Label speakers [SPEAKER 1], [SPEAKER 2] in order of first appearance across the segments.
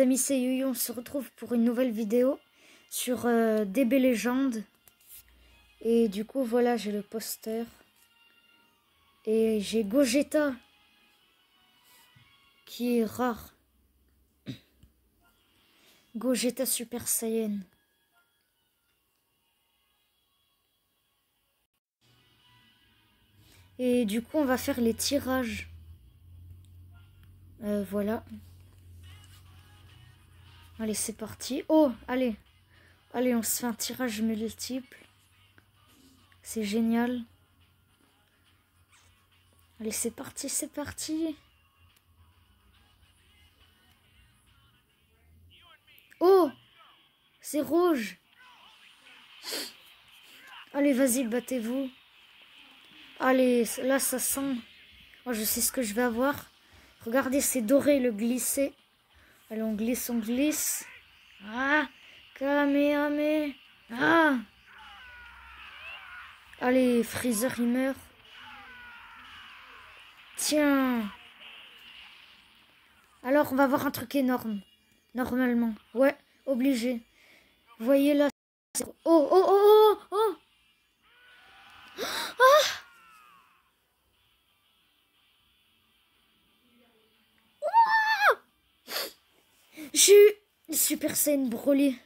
[SPEAKER 1] amis, c'est Yuyu, on se retrouve pour une nouvelle vidéo sur DB Legend. Et du coup, voilà, j'ai le poster. Et j'ai Gogeta, qui est rare. Gogeta Super Saiyan. Et du coup, on va faire les tirages. Voilà. Allez, c'est parti. Oh, allez. Allez, on se fait un tirage multiple. C'est génial. Allez, c'est parti, c'est parti. Oh, c'est rouge. Allez, vas-y, battez-vous. Allez, là, ça sent. Oh, je sais ce que je vais avoir. Regardez, c'est doré, le glisser. Allez, on glisse, on glisse. Ah, Kamehameha. Ah. Allez, Freezer, il meurt. Tiens. Alors, on va voir un truc énorme. Normalement. Ouais, obligé. Vous voyez là. Oh, oh, oh, oh, oh. Ah. J'ai eu Super Saiyan Broly.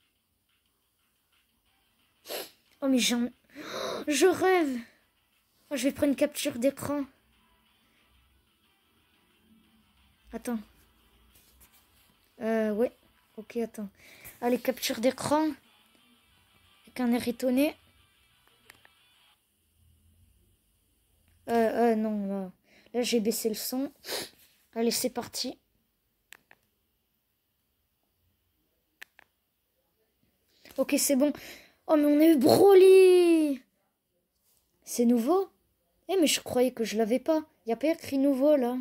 [SPEAKER 1] Oh, mais je rêve. Oh, je vais prendre une capture d'écran. Attends. Ouais. Ok, attends. Allez, capture d'écran. Avec un air étonné. Non, là. Là, j'ai baissé le son. Allez, c'est parti. Ok, c'est bon. Oh, mais on a eu Broly. C'est nouveau? Eh, mais je croyais que je l'avais pas. Il n'y a pas écrit nouveau, là.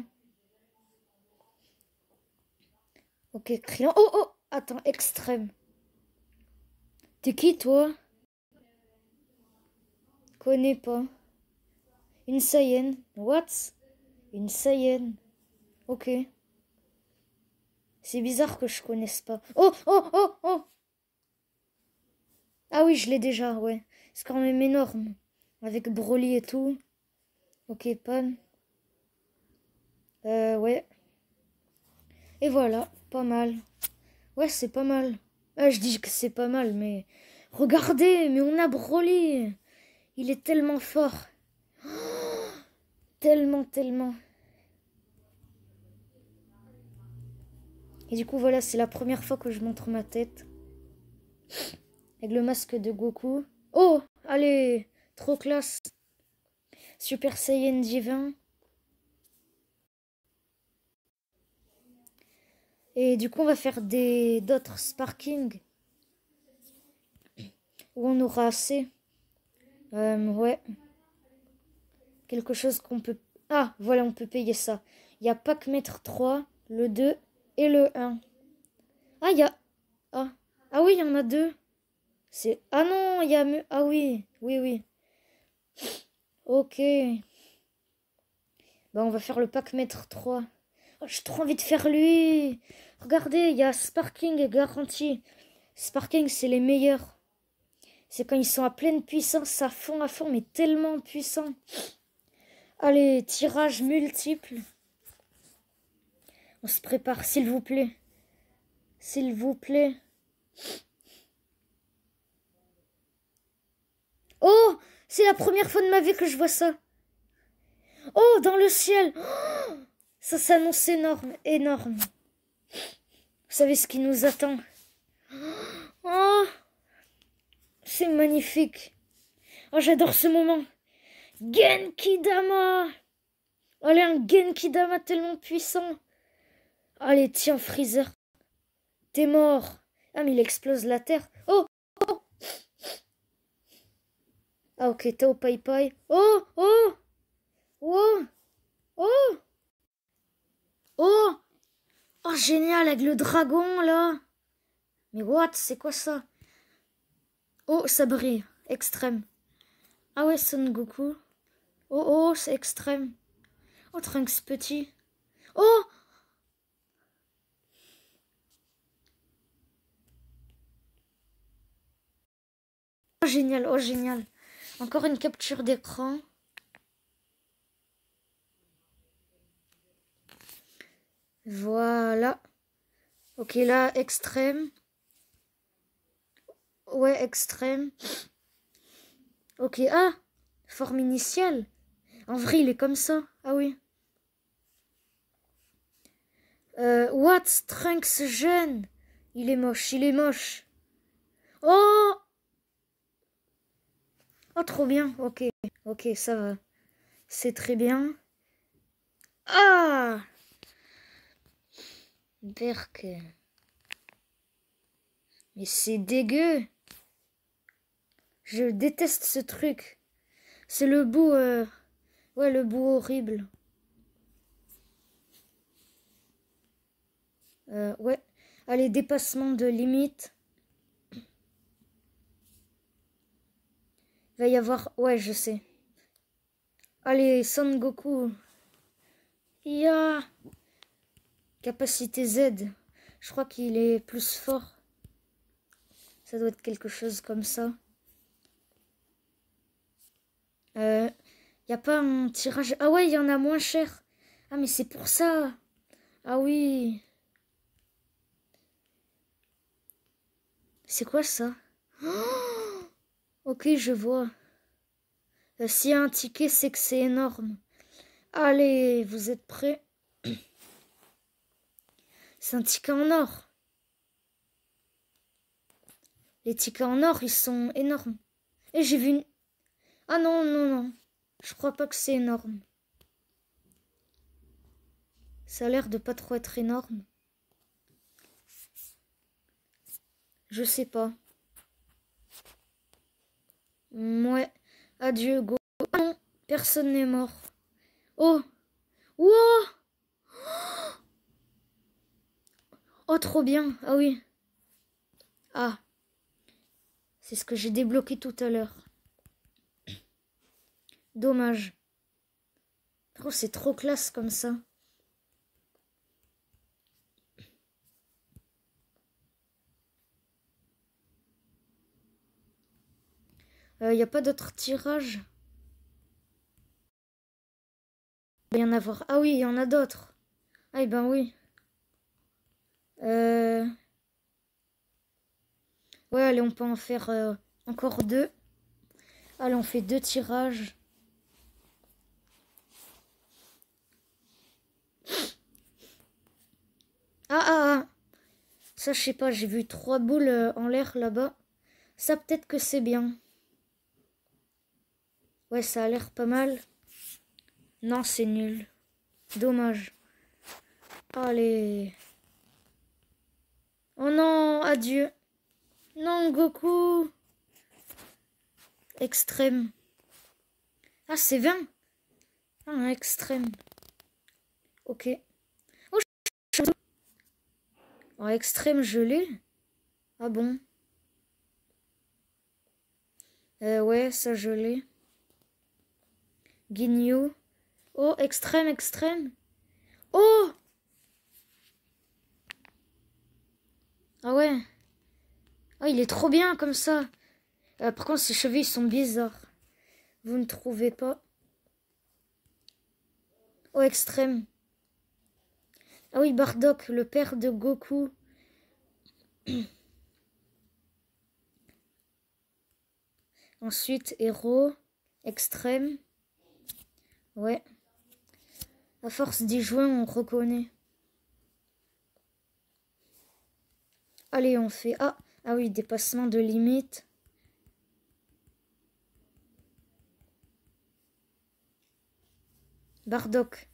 [SPEAKER 1] Ok, Krillin. Oh, oh, attends, extrême. T'es qui, toi? Connais pas. Une Saiyan. What? Une Saiyan. Ok. C'est bizarre que je connaisse pas. Oh, oh, oh, oh. Ah oui, je l'ai déjà, ouais. C'est quand même énorme. Avec Broly et tout. Ok, Pan. Ouais. Et voilà, pas mal. Ouais, c'est pas mal. Je dis que c'est pas mal, mais... Regardez, mais on a Broly. Il est tellement fort. Oh, tellement, tellement. Et du coup, voilà, c'est la première fois que je montre ma tête. Avec le masque de Goku. Oh, allez, trop classe. Super Saiyan divin. Et du coup, on va faire d'autres sparking. Où on aura assez. Ouais. Quelque chose qu'on peut... Ah, voilà, on peut payer ça. Il y a Pack Mètre 3, le 2 et le 1. Ah, il y a... Ah, ah oui, il y en a deux. C'est... Ah non, il y a... Ah oui, oui, oui. Ok. Bah, on va faire le Pack Mètre 3. Oh, j'ai trop envie de faire lui. Regardez, il y a Sparking et Garantie. Sparking, c'est les meilleurs. C'est quand ils sont à pleine puissance, à fond, mais tellement puissants. Allez, tirage multiple. On se prépare, s'il vous plaît. S'il vous plaît. Oh, c'est la première fois de ma vie que je vois ça. Oh, dans le ciel. Oh, ça s'annonce énorme, énorme. Vous savez ce qui nous attend? Oh, c'est magnifique. Oh, j'adore ce moment. Genkidama. Allez, un Genkidama tellement puissant. Allez, tiens, Freezer. T'es mort. Ah, mais il explose la terre. Oh, oh. Ah, ok, Tao Pai Pai. Oh, oh, oh, oh, oh. Oh, génial, avec le dragon, là. Mais what, c'est quoi ça? Oh, ça brille. Extrême. Ah ouais, Son Goku. Oh, oh, c'est extrême. Oh, Trunks petit. Oh! Génial, oh génial. Encore une capture d'écran. Voilà. Ok, là, extrême. Ouais, extrême. Ok, ah, forme initiale. En vrai, il est comme ça. Ah oui. What? Trunks jeune. Il est moche, il est moche. Oh! Oh, trop bien. Ok, ok, ça va. C'est très bien. Ah! Berk. Mais c'est dégueu. Je déteste ce truc. C'est le bout... Ouais, le bout horrible. Ouais. Allez, dépassement de limite. Il va y avoir... Ouais, je sais. Allez, Son Goku. Ya. Capacité Z. Je crois qu'il est plus fort. Ça doit être quelque chose comme ça. Y a pas un tirage... Ah ouais, il y en a moins cher. Ah, mais c'est pour ça. Ah oui. C'est quoi ça? Oh, ok, je vois. S'il y a un ticket, c'est que c'est énorme. Allez, vous êtes prêts? C'est un ticket en or. Les tickets en or, ils sont énormes. Et j'ai vu une... Ah non, non, non. Je crois pas que c'est énorme. Ça a l'air de pas trop être énorme. Je sais pas. Ouais. Adieu, go. Ah non, personne n'est mort. Oh. Wow. Oh, trop bien. Ah oui. Ah. C'est ce que j'ai débloqué tout à l'heure. Dommage. Oh, c'est trop classe comme ça. Y a pas d'autres tirages? Il va y en avoir. Ah oui, il y en a d'autres. Ah, ben oui. Ouais, allez, on peut en faire encore 2. Allez, on fait 2 tirages. Ah, ah, ah. Ça, je sais pas, j'ai vu 3 boules en l'air là-bas. Ça, peut-être que c'est bien. Ouais, ça a l'air pas mal. Non, c'est nul. Dommage. Allez. Oh non, adieu. Non, Goku. Extrême. Ah, c'est 20. Ah, un extrême. Ok. Oh, en extrême, je l'ai. Ah bon. Ouais, ça, je l'ai. Guigno. Oh, extrême, extrême. Oh! Ah ouais. Oh, il est trop bien comme ça. Par contre, ses cheveux, ils sont bizarres. Vous ne trouvez pas? Oh, extrême. Ah oui, Bardock, le père de Goku. Ensuite, héros. Extrême. Ouais. À force d'y jouer, on reconnaît. Allez, on fait... Ah, ah oui, dépassement de limite. Bardock.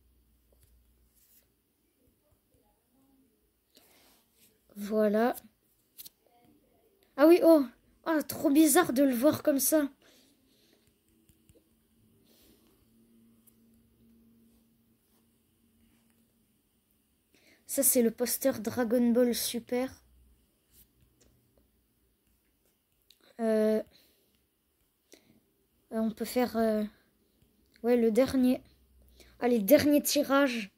[SPEAKER 1] Voilà. Ah oui, oh. Ah, trop bizarre de le voir comme ça. Ça, c'est le poster Dragon Ball Super. On peut faire... ouais, le dernier. Allez, dernier tirage.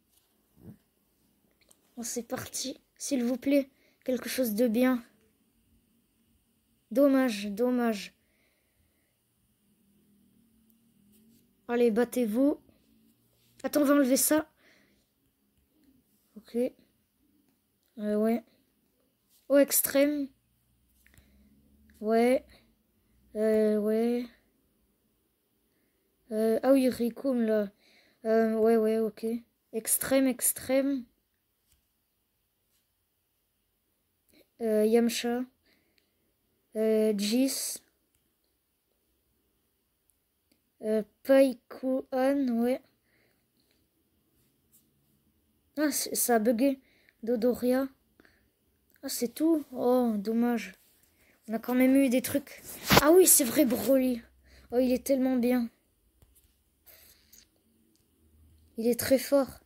[SPEAKER 1] Bon, c'est parti. S'il vous plaît, quelque chose de bien. Dommage, dommage. Allez, battez-vous. Attends, on va enlever ça. Ok. Ouais. Oh, extrême. Ouais. Ouais. Ah oui, Ricum, là. Ouais, ok. Extrême. Yamcha. Jis. Paikuan, ouais. Ah, ça a bugué. Dodoria. Ah, c'est tout. Oh, dommage. On a quand même eu des trucs. Ah oui, c'est vrai, Broly. Oh, il est tellement bien. Il est très fort.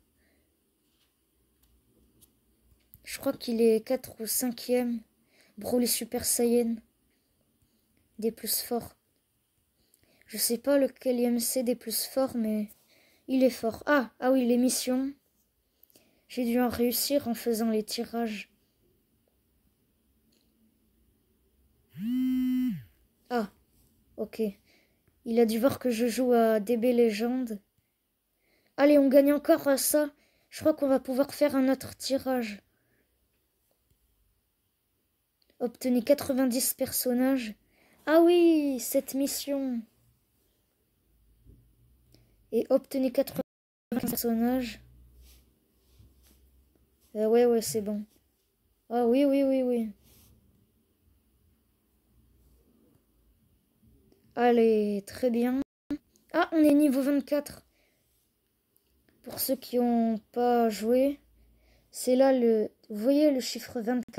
[SPEAKER 1] Je crois qu'il est 4 ou 5e. Broly Super Saiyan. Des plus forts. Je sais pas lequel IMC des plus forts, mais il est fort. Ah oui, les missions. J'ai dû en réussir en faisant les tirages. Ah, ok. Il a dû voir que je joue à DB Legend. Allez, on gagne encore à ça. Je crois qu'on va pouvoir faire un autre tirage. Obtenez 90 personnages. Ah oui, cette mission. Et obtenez 90 personnages. Ouais, c'est bon. Ah oui. Allez, très bien. Ah, on est niveau 24. Pour ceux qui n'ont pas joué, c'est là le... Vous voyez le chiffre 24.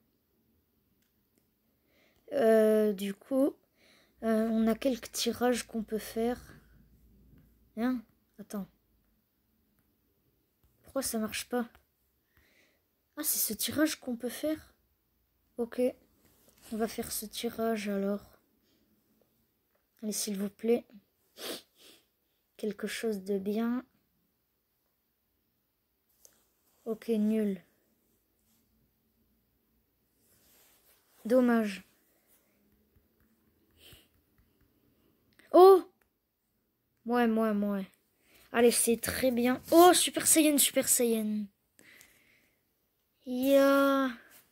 [SPEAKER 1] Du coup, on a quelques tirages qu'on peut faire. Hein? Attends. Pourquoi ça marche pas? Ah, c'est ce tirage qu'on peut faire? Ok. On va faire ce tirage alors. Allez, s'il vous plaît. Quelque chose de bien. Ok, nul. Dommage. Oh! Ouais. Allez, c'est très bien. Oh, Super Saiyan. Ya.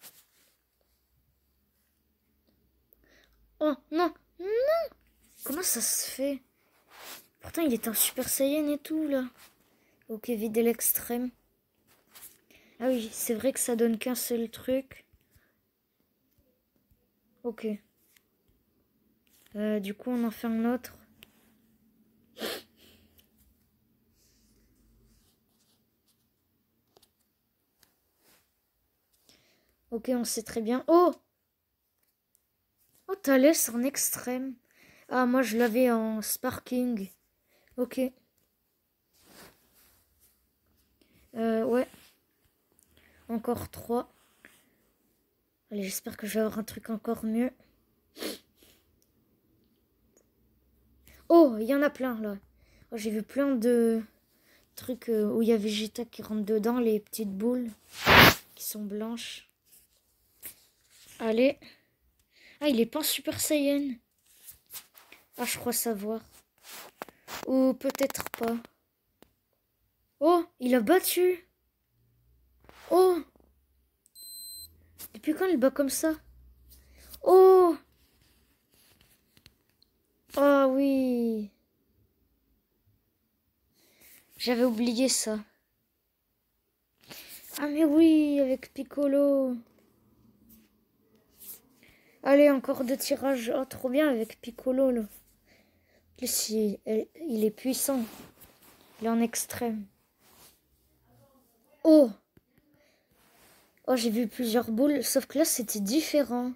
[SPEAKER 1] Oh, non. Comment ça se fait? Pourtant, il est un Super Saiyan et tout, là. Ok, vider l'extrême. Ah oui, c'est vrai que ça donne qu'un seul truc. Ok. Du coup, on en fait un autre. Ok, on sait très bien. Oh! Oh, Thalès en extrême. Ah, moi, je l'avais en sparking. Ok. Ouais. Encore 3. Allez, j'espère que je vais avoir un truc encore mieux. Oh, il y en a plein, là. Oh, j'ai vu plein de trucs où il y a Vegeta qui rentre dedans, les petites boules qui sont blanches. Allez. Ah, il est pas en Super Saiyan. Ah, je crois savoir. Ou peut-être pas. Oh, il a battu. Oh, depuis quand il bat comme ça? Oh, ah oui. J'avais oublié ça. Ah mais oui, avec Piccolo. Allez, encore 2 tirages. Oh, trop bien avec Piccolo, là. En plus, il est puissant. Il est en extrême. Oh! Oh, j'ai vu plusieurs boules, sauf que là, c'était différent.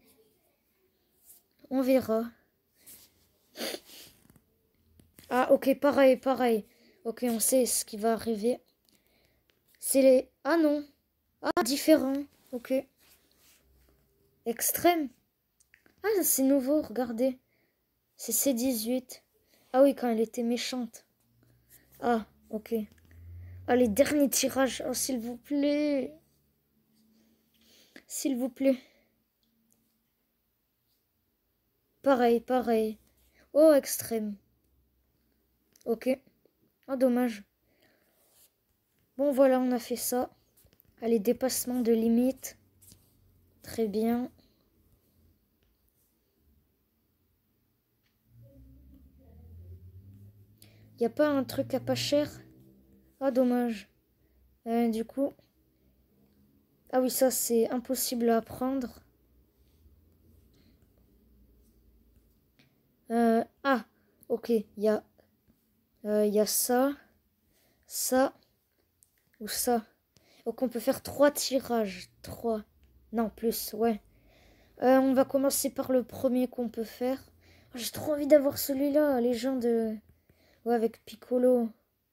[SPEAKER 1] On verra. Ah, ok, pareil. Ok, on sait ce qui va arriver. C'est les... Ah non. Ah, différent. Ok. Extrême. Ah, c'est nouveau, regardez. C'est C18. Ah oui, quand elle était méchante. Ah, ok. Allez, dernier tirage. Oh, s'il vous plaît. S'il vous plaît. Pareil. Oh, extrême. Ok. Oh, dommage. Bon, voilà, on a fait ça. Allez, dépassement de limite. Très bien. Y a pas un truc à pas cher? Ah, dommage. Du coup... Ah oui, ça, c'est impossible à apprendre. Ah, ok. Y a ça, ça ou ça. Donc, on peut faire 3 tirages. 3. Non, plus, ouais. On va commencer par le premier qu'on peut faire. Oh, j'ai trop envie d'avoir celui-là, les gens de... Ouais, avec Piccolo.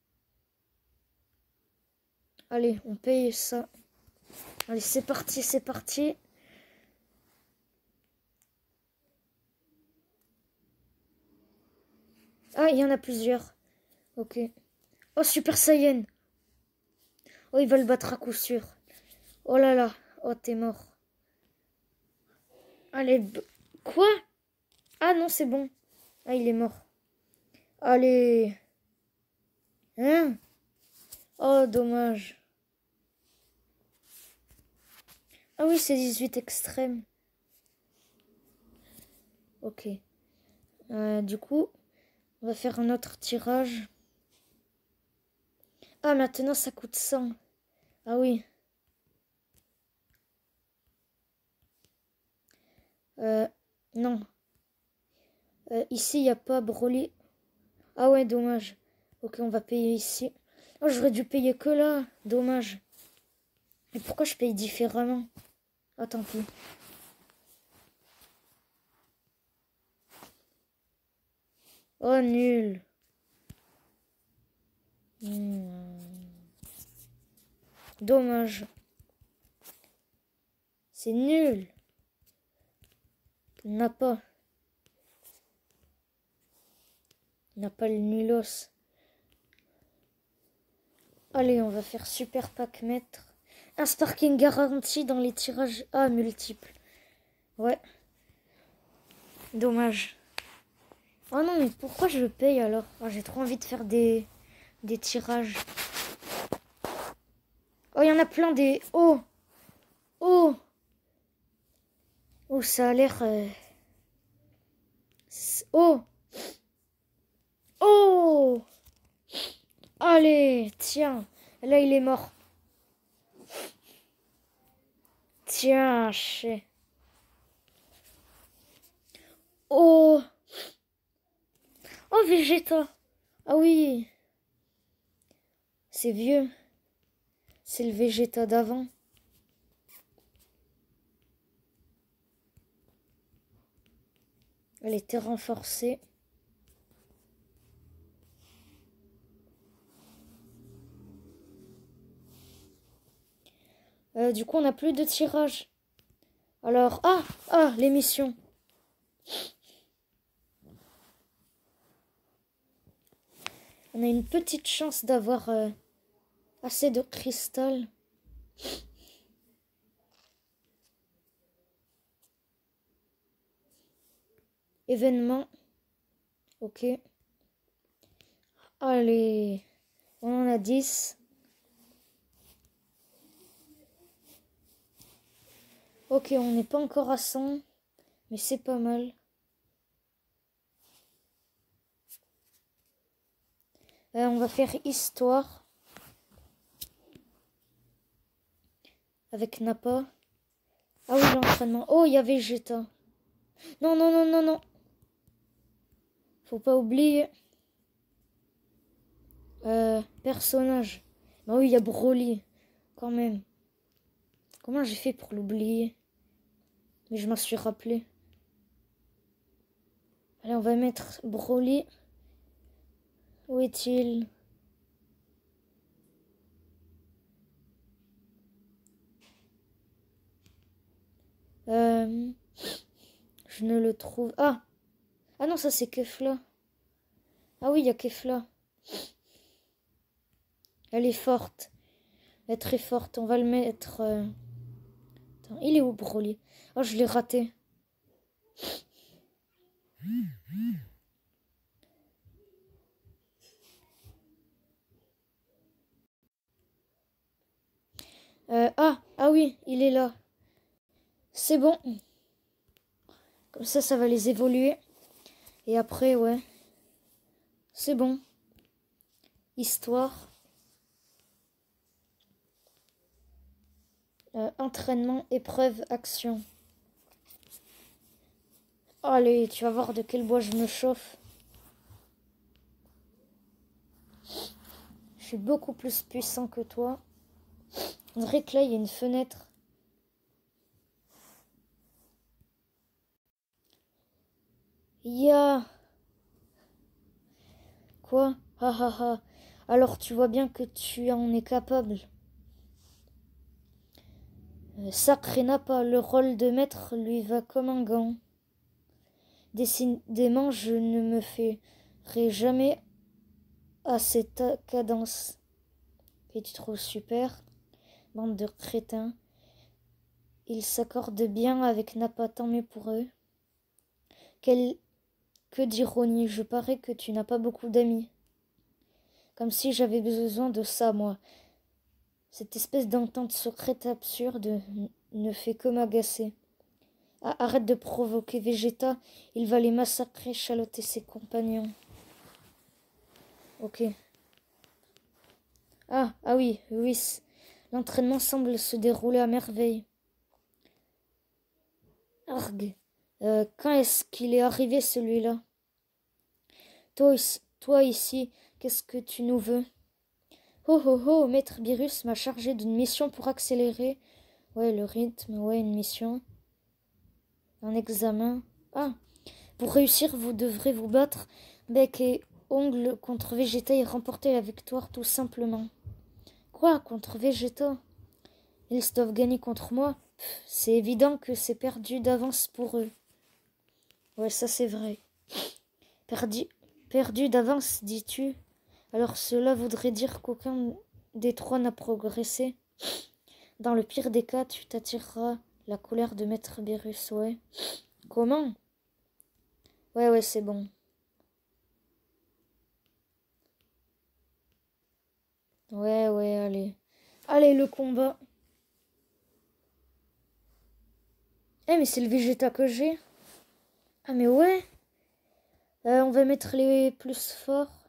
[SPEAKER 1] Allez, on paye ça. Allez, c'est parti, c'est parti. Ah, il y en a plusieurs. Ok. Oh, Super Saiyan. Oh, il va le battre à coup sûr. Oh là là. Oh, t'es mort. Allez, quoi? Ah non, c'est bon. Ah, il est mort. Allez. Hein? Oh, dommage. Ah oui, c'est 18 extrême. Ok. Du coup, on va faire un autre tirage. Ah, maintenant, ça coûte 100. Ah oui. Non. Ici, il n'y a pas Broly. Ah ouais, dommage. Ok, on va payer ici. Oh, j'aurais dû payer que là. Dommage. Mais pourquoi je paye différemment? Ah, tant pis. Oh, nul. Dommage. C'est nul. Il n'a pas. Il n'a pas le nulos. Allez, on va faire super pack maître. Un sparking garanti dans les tirages A multiples. Ouais. Dommage. Oh non, mais pourquoi je paye alors? Oh, j'ai trop envie de faire des tirages. Oh, il y en a plein des... Oh! Oh! Oh, ça a l'air... Oh! Oh! Allez, tiens. Là, il est mort. Tiens, chais. Oh! Oh, Vegeta. Ah oui. C'est vieux. C'est le Vegeta d'avant. Elle était renforcée. Du coup, on n'a plus de tirage. Alors, l'émission. On a une petite chance d'avoir assez de cristal. Événement. Ok. Allez. On en a 10. Ok, on n'est pas encore à 100. Mais c'est pas mal. On va faire histoire. Avec Nappa. Ah oui, l'entraînement. Oh, il y avait Vegeta. Non, non, non, non, non. Faut pas oublier. Personnage. Bah oui, il y a Broly. Quand même. Comment j'ai fait pour l'oublier? Mais je m'en suis rappelé. Allez, on va mettre Broly. Où est-il? Je ne le trouve... Ah! Ah non, ça c'est Kefla. Ah oui, il y a Kefla. Elle est forte. Elle est très forte. On va le mettre... Attends, il est où, Broly? Oh, je l'ai raté. il est là. C'est bon. Comme ça va les évoluer. Et après, ouais. C'est bon. Histoire. Entraînement, épreuve, action. Allez, tu vas voir de quel bois je me chauffe. Je suis beaucoup plus puissant que toi. On dirait que là, il y a une fenêtre. Ya. Quoi? Ha ha ha. Alors tu vois bien que tu en es capable. Sacré Nappa, le rôle de maître lui va comme un gant. Décidément, je ne me ferai jamais à cette cadence. Et tu trouves super, bande de crétins. Ils s'accordent bien avec Nappa, tant mieux pour eux. Que d'ironie, je parais que tu n'as pas beaucoup d'amis. Comme si j'avais besoin de ça, moi. Cette espèce d'entente secrète absurde ne fait que m'agacer. Ah, arrête de provoquer Vegeta, il va les massacrer, chaloter ses compagnons. Ok. Ah oui, oui. L'entraînement semble se dérouler à merveille. Arg. Quand est-ce qu'il est arrivé celui-là? Toi ici, qu'est-ce que tu nous veux? Oh oh oh, Maître Beerus m'a chargé d'une mission pour accélérer. Ouais, le rythme, ouais, une mission. Un examen. Ah, pour réussir, vous devrez vous battre bec et ongle contre Vegeta et remporter la victoire tout simplement. Quoi, contre Vegeta? Ils doivent gagner contre moi? C'est évident que c'est perdu d'avance pour eux. Ouais, ça c'est vrai. Perdu d'avance, dis-tu? Alors cela voudrait dire qu'aucun des trois n'a progressé. Dans le pire des cas, tu t'attireras la colère de Maître Beerus, ouais. Comment? Ouais, c'est bon. Ouais, allez. Allez, le combat. Mais c'est le Vegeta que j'ai. Ah, mais ouais. On va mettre les plus forts.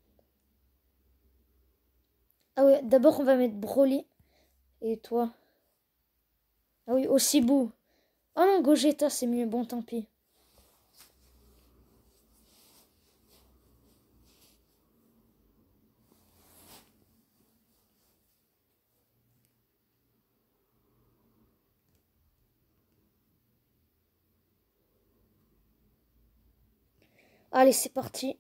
[SPEAKER 1] Ah ouais, d'abord on va mettre Broly. Et toi? Ah oui, Osibu. Ah non, Gogeta, c'est mieux. Bon, tant pis. Allez, c'est parti.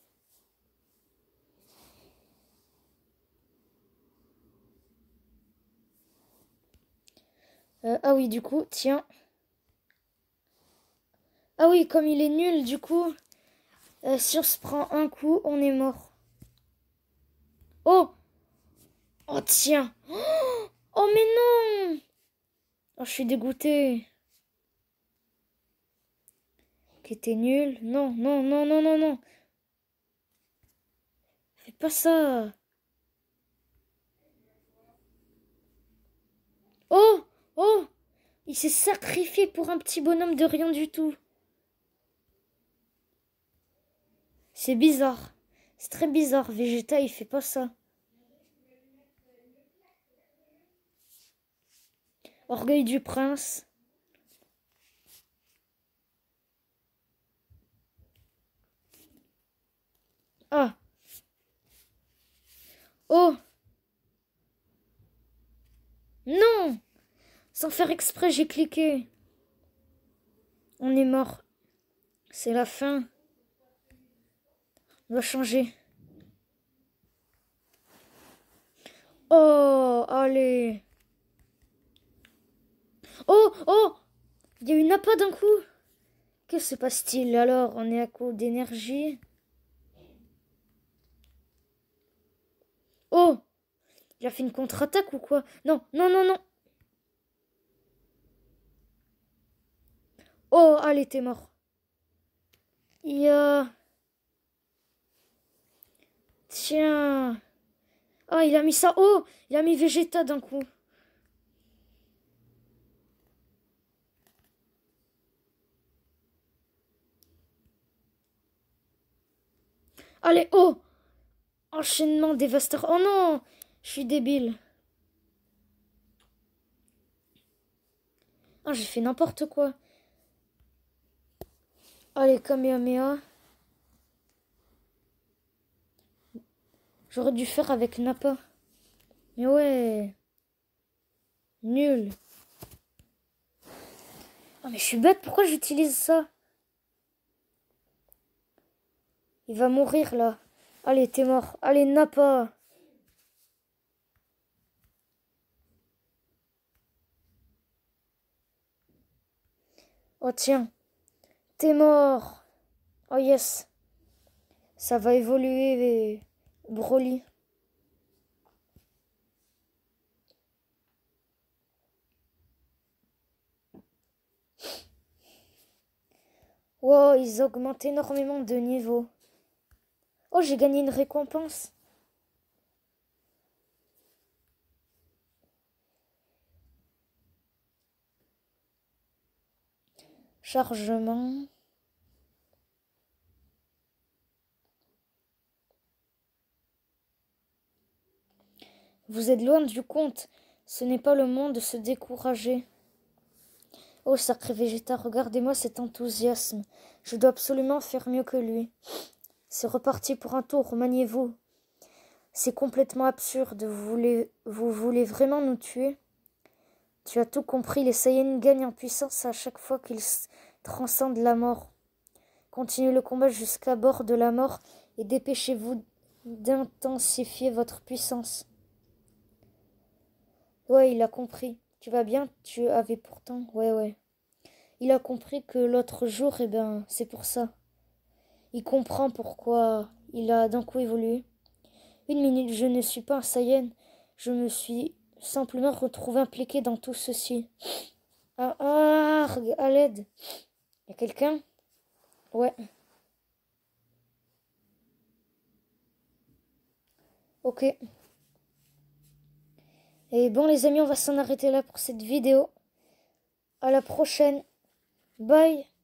[SPEAKER 1] Ah oui, du coup, tiens. Ah oui, comme il est nul, du coup, si on se prend un coup, on est mort. Oh! Oh, tiens! Oh, mais non! Oh, je suis dégoûté. Ok, t'es nul. Non. Fais pas ça. Oh! Oh! Il s'est sacrifié pour un petit bonhomme de rien du tout. C'est bizarre. C'est très bizarre. Vegeta, il fait pas ça. Orgueil du prince. Ah! Oh! Non! Sans faire exprès, j'ai cliqué. On est mort. C'est la fin. On va changer. Oh! Allez! Oh! Il y a une nappa d'un coup. Que se passe-t-il alors? On est à court d'énergie. Oh! Il a fait une contre-attaque ou quoi? Non. Oh, allez, t'es mort. Tiens. Ah, il a mis ça. Oh, il a mis Vegeta d'un coup. Allez, oh! Enchaînement dévastateur. Oh non! Je suis débile. Ah, j'ai fait n'importe quoi. Allez, Kamehameha. J'aurais dû faire avec Nappa. Mais ouais. Nul. Ah, mais je suis bête. Pourquoi j'utilise ça? Il va mourir, là. Allez, t'es mort. Allez, Nappa. Oh, tiens. T'es mort. Oh, yes. Ça va évoluer, Broly. Wow, ils augmentent énormément de niveau. Oh, j'ai gagné une récompense. Chargement. Vous êtes loin du compte. Ce n'est pas le moment de se décourager. Oh, sacré Vegeta, regardez-moi cet enthousiasme. Je dois absolument faire mieux que lui. C'est reparti pour un tour, maniez-vous. C'est complètement absurde. Vous voulez vraiment nous tuer? Tu as tout compris, les Saiyans gagnent en puissance à chaque fois qu'ils transcendent la mort. Continuez le combat jusqu'à bord de la mort et dépêchez-vous d'intensifier votre puissance. Ouais, il a compris. Tu vas bien? Tu avais pourtant... Ouais. Il a compris que l'autre jour, eh ben, c'est pour ça. Il comprend pourquoi il a d'un coup évolué. Une minute, je ne suis pas un Saiyan. Je me suis simplement retrouvé impliqué dans tout ceci. À l'aide. Y a quelqu'un? Ouais. Ok. Et bon les amis, on va s'en arrêter là pour cette vidéo. À la prochaine. Bye.